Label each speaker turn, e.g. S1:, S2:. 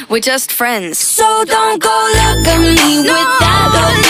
S1: we're just friends.
S2: So don't go look at me with that look.